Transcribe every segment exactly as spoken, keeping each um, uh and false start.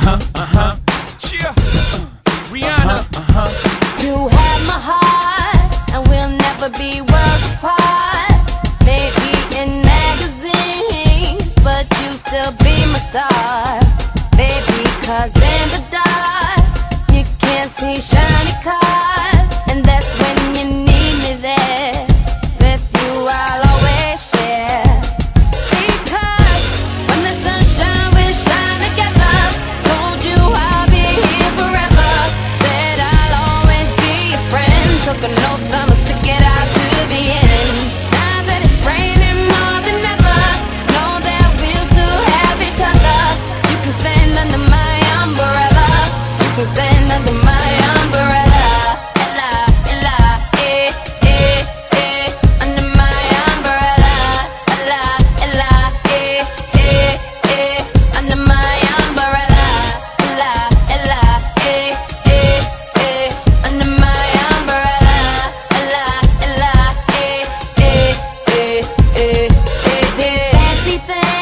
uh-huh, uh-huh. Cheer. Uh, Rihanna, uh-huh. You have my heart, and we'll never be worlds apart. Maybe in magazines, but you still be my star. Baby, cause in the dark, you can't see shiny cars, and that's when you need me there. With you I'll always share. Because when the sun shines, we shine together. Told you I'll be here forever. Said I'll always be your friend. Took an oath, I'ma stick it out to the end. Now that it's raining more than ever, know that we'll still have each other. You can stand under my umbrella. You can stand under my umbrella. Ella, Ella, eh, eh, eh. Under my umbrella. Ella, Ella, eh, eh, eh. Under my umbrella. Ella, Ella, eh, eh, eh. Under my umbrella. Ella, Ella, eh, eh, eh, eh, eh, eh. Fancy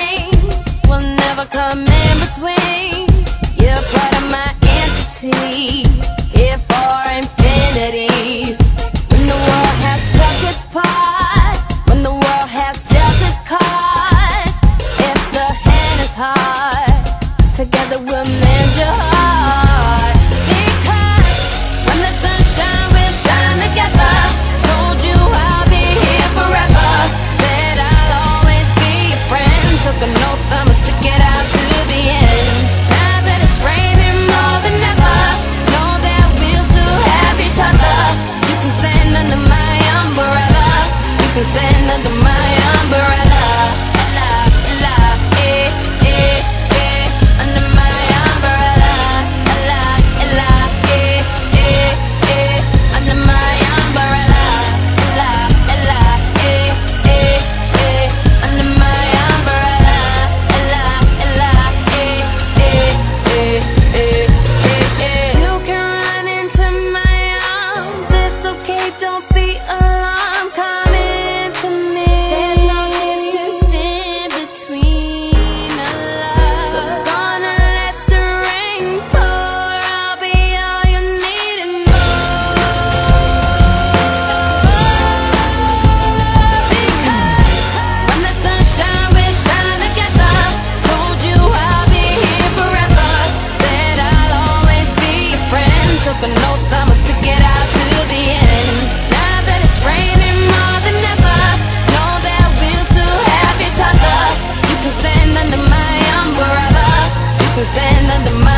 things will never come in between. You're part of my entity, here for infinity. When the world has took its part, when the world has dealt its cards, if the hand is hard, together we'll mend your heart. Because when the sun shines, we'll shine together. Told you I'll be here forever. Said I'll always be your friend. Took an oath, I'ma stick it out to the end. Now that it's raining more than ever, know that we'll still have each other. You can stand under my umbrella. You can stand under my umbrella. Ella, Ella, eh, eh, eh. Under my umbrella. Ella, Ella, eh, eh, eh. Under my umbrella. Ella, Ella, eh, eh, eh. Under my umbrella. Ella, Ella, eh, eh, eh, eh, eh, eh. You can run into my arms. It's okay, don't be alarmed. Come into me. There's no distance in between our love. So gonna let the rain pour. I'll be all you need and more. Because when the sun shines, we shine together. Told you I'll be here forever. Said I'll always be your friend. Took an oath, I'ma stick it out to the end. Now that it's raining more than ever, know that we'll still have each other. You can stand under my umbrella. You can stand under my